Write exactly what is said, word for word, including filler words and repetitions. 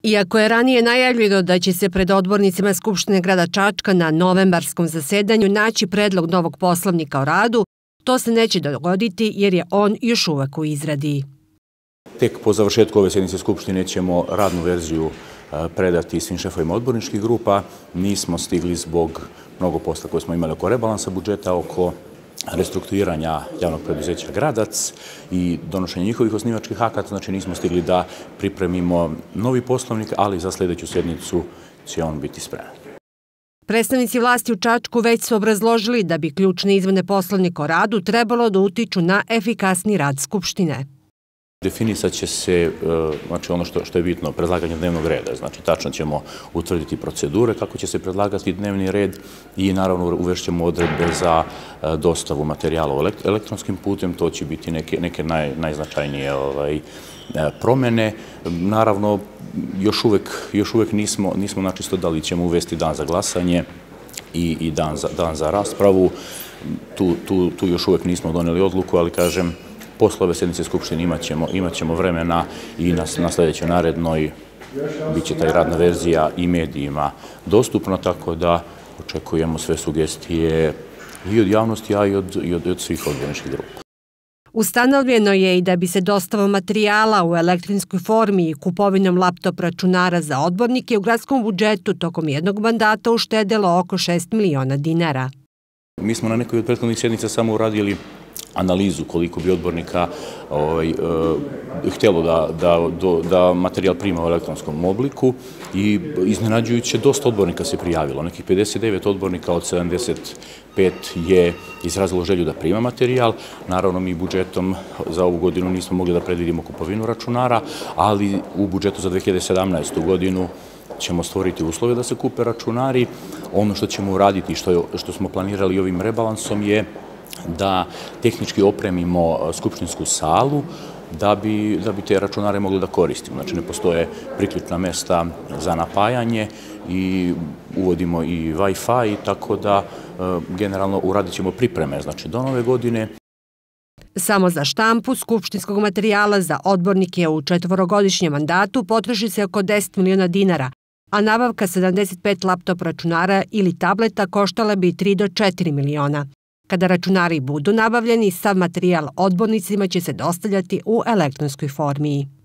Iako je ranije najavljeno da će se pred odbornicima Skupštine grada Čačka na novembarskom zasedanju naći predlog novog poslovnika o radu, to se neće dogoditi jer je on još uvek u izradi. Tek po završetku ove sjednice Skupštine ćemo radnu verziju predati svim šefovima odborničkih grupa. Nismo stigli zbog mnogo posla koje smo imali oko rebalansa budžeta, oko restrukturiranja javnog preduzeća Gradac i donošenja njihovih osnivačkih akata, znači nismo stigli da pripremimo novi poslovnik, ali za sljedeću sjednicu će on biti spreman. Predstavnici vlasti u Čačku već su obrazložili da bi ključne izmene poslovnika o radu trebalo da utiču na efikasni rad Skupštine. Definisat će se, znači ono što, što je bitno, predlaganje dnevnog reda. Znači, tačno ćemo utvrditi procedure kako će se predlagati dnevni red i naravno uvešćemo odredbe za dostavu materijala elektronskim putem. To će biti neke, neke naj, najznačajnije ovaj, promene. Naravno, još uvek, još uvek nismo, nismo načisto da li ćemo uvesti dan za glasanje i, i dan, za, dan za raspravu. Tu, tu, tu još uvek nismo doneli odluku, ali kažem, posle ove sjednice Skupštine imat ćemo, imat ćemo vremena i na, na sljedećoj narednoj bit će taj radna verzija i medijima dostupno, tako da očekujemo sve sugestije i od javnosti, a i od, i od, i od svih odborničkih grupa. Ustanovljeno je i da bi se dostavom materijala u elektronskoj formi i kupovinom laptop računara za odbornike u gradskom budžetu tokom jednog mandata uštedelo oko šest miliona dinara. Mi smo na nekoj od prethodnih sjednica samo uradili analizu koliko bi odbornika ovaj, e, htjelo da, da, da materijal prima u elektronskom obliku i iznenađujuće dosta odbornika se prijavilo. Nekih pedeset devet odbornika od sedamdeset pet je izrazilo želju da prima materijal. Naravno, mi budžetom za ovu godinu nismo mogli da predvidimo kupovinu računara, ali u budžetu za dve hiljade sedamnaestu. godinu ćemo stvoriti uslove da se kupe računari. Ono što ćemo uraditi, što, je, što smo planirali ovim rebalansom je da tehnički opremimo skupštinsku salu da bi, da bi te računare mogli da koristimo. Znači, ne postoje priključna mesta za napajanje i uvodimo i Wi-Fi, tako da e, generalno uradit ćemo pripreme, znači do nove godine. Samo za štampu skupštinskog materijala za odbornike u četvorogodišnjem mandatu potroši se oko deset miliona dinara, a nabavka sedamdeset pet laptop računara ili tableta koštala bi tri do četiri miliona. Kada računari budu nabavljeni, sav materijal odbornicima će se dostavljati u elektronskoj formi.